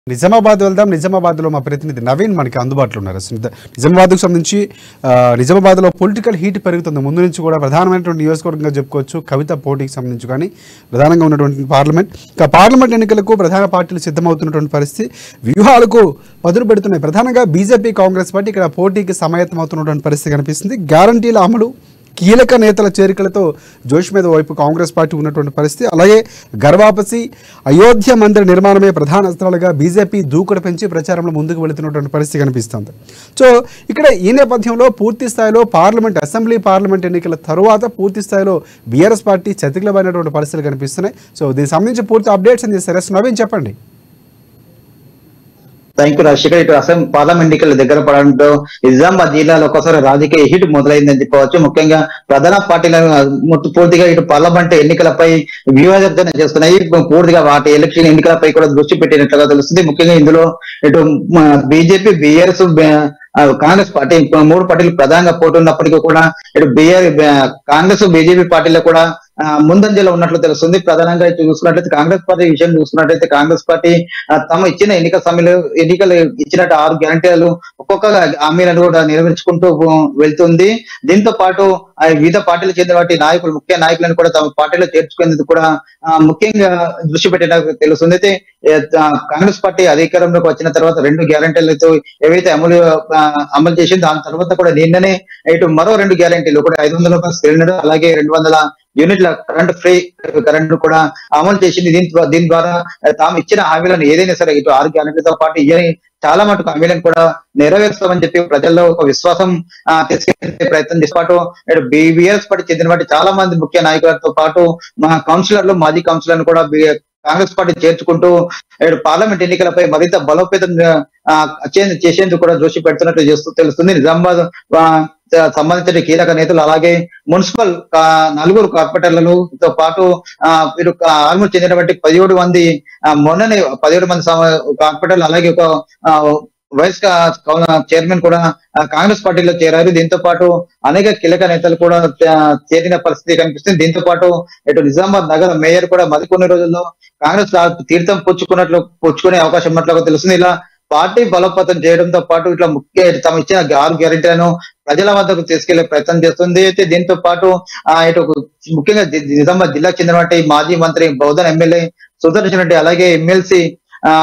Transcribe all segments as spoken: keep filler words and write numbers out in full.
నిజామాబాద్ వెళ్దాం. నిజామాబాద్లో మా ప్రతినిధి నవీన్ మనకి అందుబాటులో ఉన్నారు. నిజామాబాద్కు సంబంధించి నిజామాబాద్లో పొలిటికల్ హీట్ పెరుగుతుంది. ముందు నుంచి కూడా ప్రధానమైనటువంటి నియోజకవర్గంగా చెప్పుకోవచ్చు. కవిత పోటీకి సంబంధించి కానీ ప్రధానంగా ఉన్నటువంటి పార్లమెంట్ ఇంకా పార్లమెంట్ ఎన్నికలకు ప్రధాన పార్టీలు సిద్ధమవుతున్నటువంటి పరిస్థితి, వ్యూహాలకు పదులు పెడుతున్నాయి. ప్రధానంగా బీజేపీ, కాంగ్రెస్ పార్టీ ఇక్కడ పోటీకి సమాయత్తం అవుతున్నటువంటి పరిస్థితి కనిపిస్తుంది. గ్యారంటీల అమలు, కీలక నేతల చేరికలతో జోష్ మీద వైపు కాంగ్రెస్ పార్టీ ఉన్నటువంటి పరిస్థితి. అలాగే గర్వాపసి, అయోధ్య మందిర నిర్మాణమే ప్రధాన అస్త్రాలుగా బీజేపీ దూకుడు పెంచి ప్రచారంలో ముందుకు వెళుతున్నటువంటి పరిస్థితి కనిపిస్తుంది. సో ఇక్కడ ఈ నేపథ్యంలో పూర్తి స్థాయిలో పార్లమెంట్, అసెంబ్లీ పార్లమెంట్ ఎన్నికల తరువాత పూర్తి స్థాయిలో బీఆర్ఎస్ పార్టీ చతికిలమైనటువంటి పరిస్థితులు కనిపిస్తున్నాయి. సో దీనికి సంబంధించి పూర్తి అప్డేట్స్ అంది సరే నవీన్ చెప్పండి. Thank you Rajasekhar. ఇటు అసెంబ్లీ పార్లమెంట్ ఎన్నికల దగ్గర పడడంతో నిజామాబాద్ జిల్లాలో ఒకసారి రాజకీయ హిట్ మొదలైందని చెప్పవచ్చు. ముఖ్యంగా ప్రధాన పార్టీలను పూర్తిగా ఇటు పార్లమెంట్ ఎన్నికలపై వ్యూహరచన చేస్తున్నాయి. పూర్తిగా వాటి ఎలక్షన్ ఎన్నికలపై కూడా దృష్టి పెట్టినట్లుగా తెలుస్తుంది. ముఖ్యంగా ఇందులో ఇటు బీజేపీ, బీఆర్ఎస్, కాంగ్రెస్ పార్టీ మూడు పార్టీలు ప్రధానంగా పోటీ ఉన్నప్పటికీ కూడా ఇటు బీఆర్ కాంగ్రెస్, బీజేపీ పార్టీలో కూడా ముందంజలో ఉన్నట్లు తెలుస్తుంది. ప్రధానంగా చూసుకున్నట్లయితే కాంగ్రెస్ పార్టీ విషయం చూసుకున్నట్లయితే కాంగ్రెస్ పార్టీ తమ ఇచ్చిన ఎన్నికల సమయంలో ఎన్నికలు ఇచ్చినట్టు ఆరు గ్యారంటీలు ఒక్కొక్క హామీలను కూడా నెరవేర్చుకుంటూ వెళ్తుంది. దీంతో పాటు వివిధ పార్టీలకు చెందిన వాటి నాయకులు, ముఖ్య నాయకులను కూడా తమ పార్టీలో చేర్చుకునేందుకు కూడా ముఖ్యంగా దృష్టి పెట్టినట్టు తెలుస్తుంది. అయితే కాంగ్రెస్ పార్టీ అధికారంలోకి వచ్చిన తర్వాత రెండు గ్యారంటీలతో ఏవైతే అమలు అమలు చేసింది, దాని తర్వాత కూడా నిన్ననే ఇటు మరో రెండు గ్యారంటీలు కూడా ఐదు వందల రూపాయల సిలిండర్, అలాగే రెండు వందల యూనిట్ల కరెంట్ ఫ్రీ కరెంట్ కూడా అమలు చేసింది. దీని దీని ద్వారా తాము ఇచ్చిన హామీలను ఏదైనా సరే ఇటు ఆరు గ్యారంటీలతో పాటు ఇవన్నీ చాలా మటుకు హామీలను కూడా నెరవేరుస్తామని చెప్పి ప్రజల్లో ఒక విశ్వాసం తీసుకెళ్లే ప్రయత్నం చేసే పాటు ఇటు బీఆర్ఎస్ పార్టీ చెందిన వాటి చాలా మంది ముఖ్య నాయకులతో పాటు మా కౌన్సిలర్లు, మాజీ కౌన్సిలర్లు కూడా కాంగ్రెస్ పార్టీ చేర్చుకుంటూ పార్లమెంట్ ఎన్నికలపై మరింత బలోపేతం చేసేందుకు కూడా దృష్టి పెడుతున్నట్టు చేస్తూ తెలుస్తుంది. నిజామాబాద్ సంబంధించిన కీలక నేతలు, అలాగే మున్సిపల్ నలుగురు కార్పొరేటర్లతో పాటు వీరు ఆల్మోస్ట్ చెందినటువంటి పదిహేడు మంది మొన్ననే పదిహేడు మంది కార్పొరేటర్లు, అలాగే ఒక వైస్ చైర్మన్ కూడా కాంగ్రెస్ పార్టీలో చేరారు. దీంతో పాటు అనేక కీలక నేతలు కూడా చేరిన పరిస్థితి కనిపిస్తుంది. దీంతో పాటు ఇటు నిజామాబాద్ నగర మేయర్ కూడా మరికొన్ని రోజుల్లో కాంగ్రెస్ తీర్థం పుచ్చుకున్నట్లు పుచ్చుకునే అవకాశం ఉన్నట్లుగా తెలుస్తుంది. ఇలా పార్టీ బలోపేతం చేయడంతో పాటు ఇట్లా ముఖ్య తమ ఇచ్చిన ఆరు గ్యారెంటీలను ప్రజల వద్దకు తీసుకెళ్లే ప్రయత్నం చేస్తుంది. అయితే దీంతో పాటు ఆ ఇటు ముఖ్యంగా నిజామాబాద్ జిల్లాకు చెందినటువంటి మాజీ మంత్రి బౌద్ధన్ ఎమ్మెల్యే సుదర్శన్ రెడ్డి, అలాగే ఎమ్మెల్సీ ఆ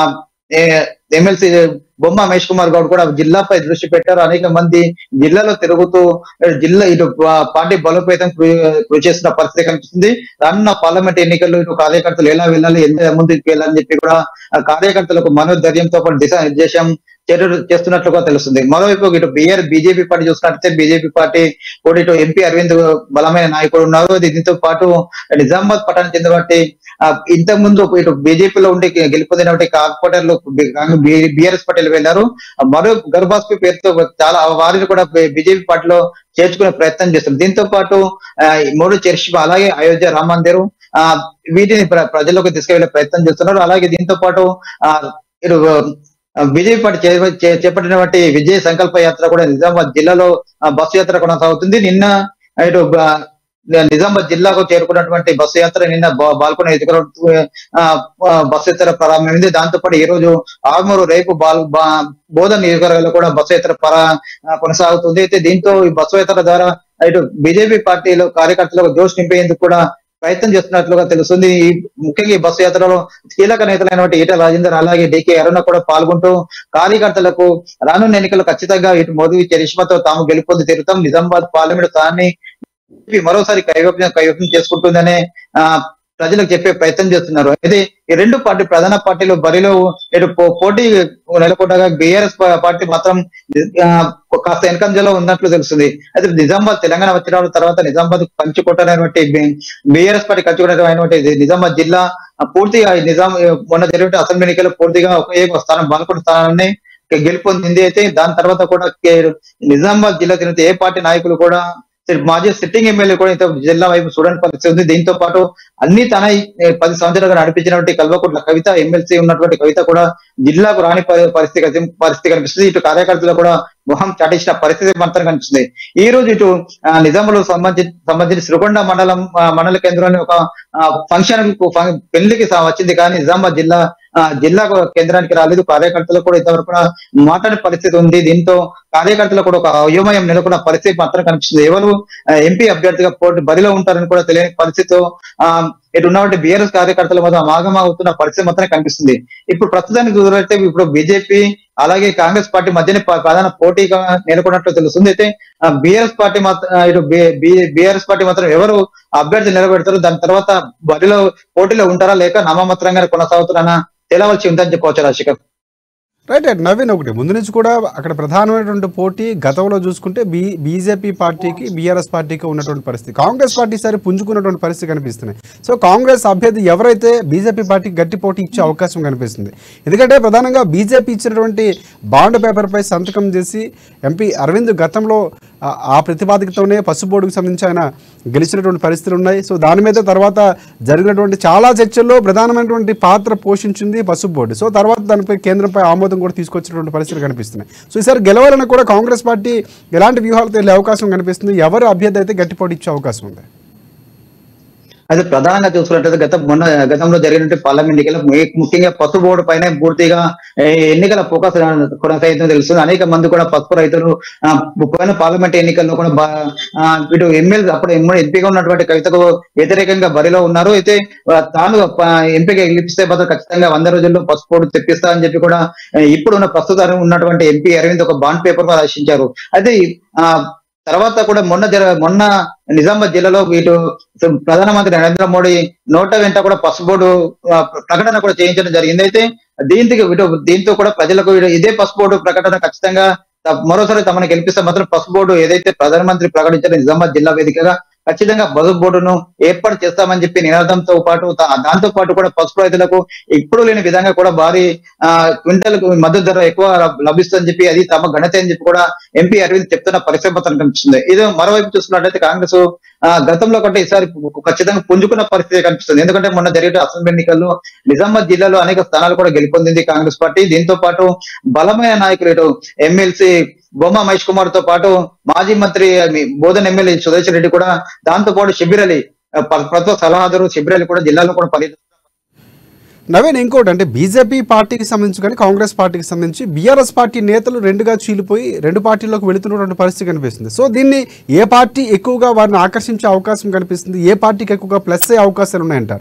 ఎమ్మెల్సీ బొమ్మ మహేష్ కుమార్ గౌడ్ కూడా జిల్లాపై దృష్టి పెట్టారు. అనేక మంది జిల్లాలో తిరుగుతూ జిల్లా ఇటు పార్టీ బలోపేతం కృషి చేస్తున్న పరిస్థితి కనిపిస్తుంది. రానున్న పార్లమెంట్ ఎన్నికల్లో ఇటు కార్యకర్తలు ఎలా వెళ్ళాలి, ఎంత ముందుకు వెళ్ళాలని చెప్పి కూడా కార్యకర్తలకు మనోధైర్యంతో పాటు దిశానిర్దేశం చర్యలు చేస్తున్నట్లుగా తెలుస్తుంది. మరోవైపు ఇటు బీఆర్ బీజేపీ పార్టీ చూసుకున్నట్లయితే బీజేపీ పార్టీ కూడా ఇటు ఎంపీ అరవింద్ బలమైన నాయకుడు ఉన్నారు. దీంతో పాటు నిజామాబాద్ పట్టణానికి చెందినటువంటి ఇంతకు ముందు ఇటు బీజేపీలో ఉండి గెలుపొందినటువంటి కార్పొరేటర్లు బీఆర్ఎస్ పార్టీలు వెళ్లారు. మరో గర్భాస్పి పేరుతో చాలా వారిని కూడా బీజేపీ పార్టీలో చేర్చుకునే ప్రయత్నం చేస్తున్నారు. దీంతో పాటు మూడు చర్చిపా, అలాగే అయోధ్య రామ మందిరం ఆ వీటిని ప్రజల్లోకి తీసుకెళ్లే ప్రయత్నం చేస్తున్నారు. అలాగే దీంతో పాటు ఆ ఇటు బీజేపీ పార్టీ చేపట్టినటువంటి విజయ సంకల్ప యాత్ర కూడా నిజామాబాద్ జిల్లాలో బస్సు యాత్ర కొనసాగుతుంది. నిన్న ఇటు నిజామాబాద్ జిల్లాకు చేరుకున్నటువంటి బస్సు యాత్ర నిన్న బాల్కొండ బస్సు యాత్ర ప్రారంభమైంది. దాంతో పాటు ఈ రోజు ఆర్మూరు, రేపు బాల్ బోధన్ నియోజకవర్గాల్లో కూడా బస్సు యాత్ర కొనసాగుతుంది. అయితే దీంతో ఈ బస్సు యాత్ర ద్వారా ఇటు బీజేపీ పార్టీలో కార్యకర్తలకు జోష్ నింపేందుకు కూడా ప్రయత్నం చేస్తున్నట్లుగా తెలుస్తుంది. ఈ ముఖ్యంగా ఈ బస్సు యాత్రలో కీలక నేతలైనటువంటి ఈటల రాజేందర్, అలాగే డికే అరుణ కూడా పాల్గొంటూ కార్యకర్తలకు రానున్న ఎన్నికల్లో ఖచ్చితంగా ఇటు మోదీ చరిష్మాతో తాము గెలుపొంది తీరుతాం, నిజామాబాద్ పార్లమెంట్ స్థానాన్ని మరోసారి కైవసం కైవసం చేసుకుంటుందనే ఆ ప్రజలకు చెప్పే ప్రయత్నం చేస్తున్నారు. అయితే ఈ రెండు పార్టీ ప్రధాన పార్టీలు బరిలో ఇటు పోటీ నెలకొండగా బీఆర్ఎస్ పార్టీ మాత్రం కాస్త వెనకంజలో ఉన్నట్లు తెలుస్తుంది. అయితే నిజామాబాద్ తెలంగాణ వచ్చిన తర్వాత నిజామాబాద్ కంచుకోటైనటువంటి బీఆర్ఎస్ పార్టీ కంచుకోటైనటువంటి నిజామాబాద్ జిల్లా పూర్తిగా నిజాం మొన్న జరిగిన అసెంబ్లీ ఎన్నికల్లో పూర్తిగా ఒకే స్థానం బాల్కొండ స్థానాన్ని గెలుపొందింది. అయితే దాని తర్వాత కూడా నిజామాబాద్ జిల్లా తిరిగితే ఏ పార్టీ నాయకులు కూడా మాజీ సిట్టింగ్ ఎమ్మెల్యే కూడా ఇంత జిల్లా వైపు చూడని పరిస్థితి ఉంది. దీంతో పాటు అన్ని తన పది సంవత్సరాలుగా నడిపించినటువంటి కల్వకుంట్ల కవిత, ఎమ్మెల్సీ ఉన్నటువంటి కవిత కూడా జిల్లాకు రాని పరిస్థితి పరిస్థితి కనిపిస్తుంది. ఇటు కార్యకర్తలు కూడా మొహం చాటించిన పరిస్థితి మాత్రం కనిపిస్తుంది. ఈ రోజు ఇటు ఆ, నిజాములో సంబంధించి సంబంధించి శ్రీకొండ మండలం ఆ, మండల కేంద్రంలో ఒక ఫంక్షన్ పెళ్లికి స- వచ్చింది కానీ నిజామాబాద్ జిల్లా ఆ, జిల్లా కేంద్రానికి రాలేదు. కార్యకర్తలు కూడా ఇంతవరకు కూడా మాట్లాడే పరిస్థితి ఉంది. దీంతో కార్యకర్తలు కూడా ఒక అయోమయం నెలకొన్న పరిస్థితి మాత్రం కనిపిస్తుంది. ఎవరు ఆ, ఎంపీ అభ్యర్థిగా పోటీ బరిలో ఉంటారని కూడా తెలియని పరిస్థితితో ఆ ఇటు ఉన్నటువంటి బీఆర్ఎస్ కార్యకర్తలు మాత్రం ఆగమవుతున్న పరిస్థితి మాత్రమే కనిపిస్తుంది. ఇప్పుడు ప్రస్తుతానికి చూసినట్లయితే ఇప్పుడు బీజేపీ అలాగే కాంగ్రెస్ పార్టీ మధ్యనే ప- ప్రధాన పోటీగా నెలకొన్నట్లు తెలుస్తుంది. అయితే బీఆర్ఎస్ పార్టీ మాత్రం ఇటు బీఆర్ఎస్ పార్టీ మాత్రం ఎవరు అభ్యర్థి నిలబెడతారు, దాని తర్వాత బరిలో పోటీలో ఉంటారా లేక నామమాత్రంగా కొనసాగుతారన్న తెలవలసి ఉందని చెప్పవచ్చు రాజశేఖర్. రైట్ రైట్ నవీన్, ఒకటి ముందు నుంచి కూడా అక్కడ ప్రధానమైనటువంటి పోటీ గతంలో చూసుకుంటే బీ బీజేపీ పార్టీకి బీఆర్ఎస్ పార్టీకి ఉన్నటువంటి పరిస్థితి, కాంగ్రెస్ పార్టీ సరే పుంజుకున్నటువంటి పరిస్థితి కనిపిస్తున్నాయి. సో కాంగ్రెస్ అభ్యర్థి ఎవరైతే బీజేపీ పార్టీకి గట్టి పోటీ ఇచ్చే అవకాశం కనిపిస్తుంది. ఎందుకంటే ప్రధానంగా బీజేపీ ఇచ్చినటువంటి బాండ్ పేపర్పై సంతకం చేసి ఎంపీ అరవింద్ గతంలో ఆ- ఆ ప్రతిపాదికతోనే పసుబోర్డుకు సంబంధించి ఆయన గెలిచినటువంటి పరిస్థితులు ఉన్నాయి. సో దాని మీద తర్వాత జరిగినటువంటి చాలా చర్చల్లో ప్రధానమైనటువంటి పాత్ర పోషించింది పసుపు బోర్డు. సో తర్వాత దానిపై కేంద్రంపై ఆమోదం కూడా తీసుకొచ్చినటువంటి పరిస్థితులు కనిపిస్తున్నాయి. సో ఈసారి గెలవాలని కూడా కాంగ్రెస్ పార్టీ ఎలాంటి వ్యూహాలతో వెళ్ళే అవకాశం కనిపిస్తుంది, ఎవరు అభ్యర్థి అయితే గట్టి పోటీ ఇచ్చే అవకాశం ఉంది? అయితే ప్రధానంగా చూసుకున్నట్లయితే గత మొన్న గతంలో జరిగినట్టు పార్లమెంట్ ఎన్నికలు ము- ముఖ్యంగా పసుపు బోర్డు పైన పూర్తిగా ఏ, ఎన్నికల ఫోకస్ కొనసాగుతుందో తెలుస్తుంది. అనేక మంది కూడా పసుపు రైతులు ఆ, పోయిన పార్లమెంట్ ఎన్నికల్లో కూడా బా- ఆ, ఇటు ఎమ్మెల్యే అప్పుడు ఎమ్మెల్యే ఎంపీగా ఉన్నటువంటి కవితకు వ్యతిరేకంగా బరిలో ఉన్నారు. అయితే ఆ, తాను ఆ, ఎంపీగా గెలిపిస్తే మాత్రం ఖచ్చితంగా వంద రోజుల్లో పసుపు బోర్డు తెప్పిస్తా అని చెప్పి కూడా ఆ, ఇప్పుడున్న ప్రస్తుతం ఉన్నటువంటి ఎంపీ అరవింద్ ఒక బాండ్ పేపర్ కూడా రచించారు. అయితే ఆ తర్వాత కూడా మొన్న జర మొన్న నిజామాబాద్ జిల్లాలో వీటు ప్రధానమంత్రి నరేంద్ర మోడీ నోట వెంట కూడా పసుపు బోర్డు ఆ, ప్రకటన కూడా చేయించడం జరిగింది. అయితే దీంతో వీటు దీంతో కూడా ప్రజలకు వీడు ఇదే పసుపు బోర్డు ప్రకటన ఖచ్చితంగా త- మరోసారి తమను గెలిపిస్తే మాత్రం పసుపు బోర్డు ఏదైతే ప్రధానమంత్రి ప్రకటించిన నిజామాబాద్ జిల్లా వేదికగా ఖచ్చితంగా పసుపు బోర్డును ఏర్పాటు చేస్తామని చెప్పి నినాదంతో పాటు తా- దాంతో పాటు కూడా పసుపు రైతులకు ఇప్పుడు లేని విధంగా కూడా భారీ ఆ క్వింటల్ మద్దతు ధర ఎక్కువ లబ్- లభిస్తుందని చెప్పి అది తమ ఘనత అని చెప్పి కూడా ఎంపీ అరవింద్ చెప్తున్న పరిస్థితి మాత్రం కనిపిస్తుంది. ఇది మరోవైపు చూసుకున్నట్లయితే కాంగ్రెస్ ఆ గతంలో కంటే ఈసారి ఖచ్చితంగా పుంజుకున్న పరిస్థితి కనిపిస్తుంది. ఎందుకంటే మొన్న జరిగిన అసెంబ్లీ ఎన్నికల్లో నిజామాబాద్ జిల్లాలో అనేక స్థానాలు కూడా గెలుపొందింది కాంగ్రెస్ పార్టీ. దీంతో పాటు బలమైన నాయకులు ఇటు ఎమ్మెల్సీ బొమ్మ మహేష్ కుమార్ తో పాటు మాజీ మంత్రి బోధన్ ఎమ్మెల్యే సురేష్ రెడ్డి కూడా, దాంతో పాటు షబ్బీర్ అలీ ఆ, ప్ర- ప్రభుత్వ సలహాదారు షబ్బీర్ అలీ కూడా జిల్లాలో కూడా పర్యటన. నవీన్, ఇంకోటి అంటే బీజేపీ పార్టీకి సంబంధించి కానీ కాంగ్రెస్ పార్టీకి సంబంధించి బీఆర్ఎస్ పార్టీ నేతలు రెండుగా చీలిపోయి రెండు పార్టీల్లోకి వెళుతున్నటువంటి పరిస్థితి కనిపిస్తుంది. సో దీన్ని ఏ పార్టీ ఎక్కువగా వారిని ఆకర్షించే అవకాశం కనిపిస్తుంది, ఏ పార్టీకి ఎక్కువగా ప్లస్ అయ్యే అవకాశాలు ఉన్నాయంటారు?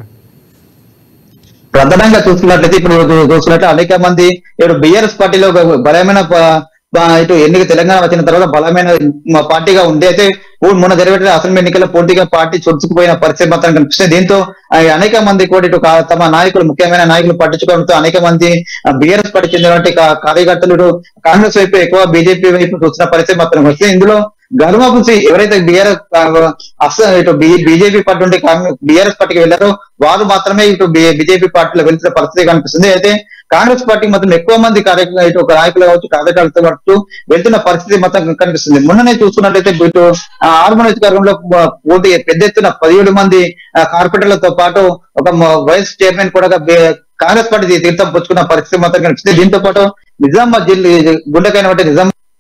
ప్రధానంగా చూసుకున్నట్లయితే ఇప్పుడు చూ- చూసుకున్నట్లయితే అనేక మంది ఇప్పుడు బీఆర్ఎస్ పార్టీలో ఒక బలమైన ప- ప- ఇటు ఎన్నిక తెలంగాణ వచ్చిన తర్వాత బలమైన మ- పార్టీగా ఉంది. అయితే పూ- మొన్న జరిగిన అసెంబ్లీ ఎన్నికల్లో పూర్తిగా పార్టీ చొచ్చుకుపోయిన పరిస్థితి మాత్రం కనిపిస్తుంది. దీంతో ఆ, అనేక మంది కూడా ఇటు కా- తమ నాయకులు ముఖ్యమైన నాయకులు పట్టించుకోవడంతో అనేక మంది బీఆర్ఎస్ పార్టీ చెందినటువంటి కా- కార్యకర్తలు ఇటు కాంగ్రెస్ వైపు ఎక్కువ బీజేపీ వైపు చూసిన పరిస్థితి మాత్రం వస్తుంది. ఇందులో గర్వపుసి ఎవరైతే బీఆర్ఎస్ అసలు ఇటు బీజేపీ పార్టీ నుండి కాంగ్రెస్ బీఆర్ఎస్ పార్టీకి వెళ్ళారో వారు మాత్రమే ఇటు బీజేపీ పార్టీలో వెళ్తున్న పరిస్థితి కనిపిస్తుంది. అయితే కాంగ్రెస్ పార్టీ మాత్రం ఎక్కువ మంది కార్య ఇటు ఒక నాయకులు కావచ్చు కార్యకర్తలు కావచ్చు వెళ్తున్న పరిస్థితి మొత్తం కనిపిస్తుంది. మొన్ననే చూసుకున్నట్లయితే ఇటు ఆ, ఆర్మూర్ నియోజకవర్గంలో ప- పోటీ పెద్ద ఎత్తున పదిహేడు మంది ఆ, కార్పొరేటర్లతో పాటు ఒక మ- వైస్ చైర్మన్ కూడా బే- కాంగ్రెస్ పార్టీ తీర్థం పుచ్చుకున్న పరిస్థితి మాత్రం కనిపిస్తుంది. దీంతో పాటు నిజామాబాద్ జిల్లా గుండెకైన నిజామాబాద్